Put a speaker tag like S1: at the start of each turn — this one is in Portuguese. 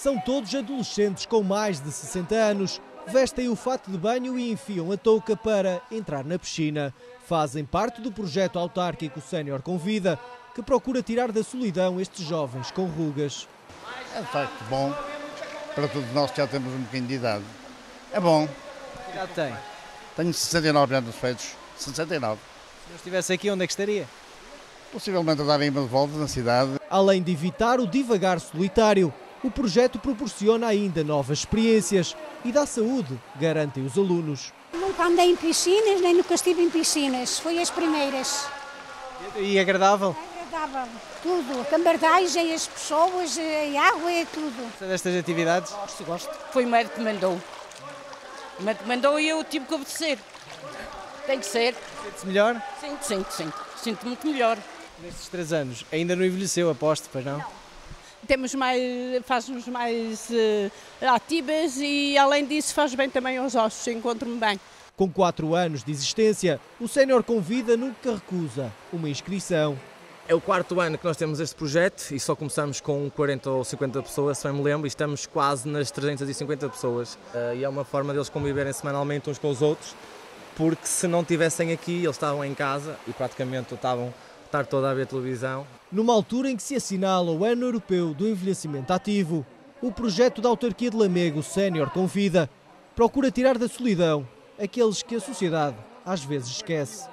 S1: São todos adolescentes com mais de 60 anos. Vestem o fato de banho e enfiam a touca para entrar na piscina. Fazem parte do projeto autárquico Sénior Convida, que procura tirar da solidão estes jovens com rugas.
S2: É de facto bom para todos nós que já temos um bocadinho de idade. É bom.
S1: Que idade tem?
S2: Tenho 69 anos feitos. 69.
S1: Se não estivesse aqui, onde é que estaria?
S2: Possivelmente a darem umas voltas na cidade.
S1: Além de evitar o divagar solitário, o projeto proporciona ainda novas experiências e dá saúde, garantem os alunos.
S3: Nunca andei em piscinas, nem nunca estive em piscinas. Foi as primeiras.
S1: E agradável?
S3: Agradável. Tudo. A cambardagem, as pessoas, a água, é tudo.
S1: Gosta destas atividades?
S4: Gosto. Foi o médico que mandou. O médico mandou e eu tive que obedecer. Tem que ser.
S1: Sente-se melhor?
S4: Sinto. Sinto muito melhor.
S1: Nestes 3 anos, ainda não envelheceu, aposto, pois não?
S4: Faz-nos mais ativas e, além disso, faz bem também aos ossos. Encontro-me bem.
S1: Com 4 anos de existência, o Sénior Convida nunca recusa uma inscrição.
S5: É o 4º ano que nós temos este projeto e só começamos com 40 ou 50 pessoas, se bem me lembro, e estamos quase nas 350 pessoas. E é uma forma deles conviverem semanalmente uns com os outros, porque se não estivessem aqui, eles estavam em casa e praticamente estavam a estar toda a ver televisão.
S1: Numa altura em que se assinala o Ano Europeu do Envelhecimento Ativo, o projeto da autarquia de Lamego, Sénior Convida, procura tirar da solidão aqueles que a sociedade às vezes esquece.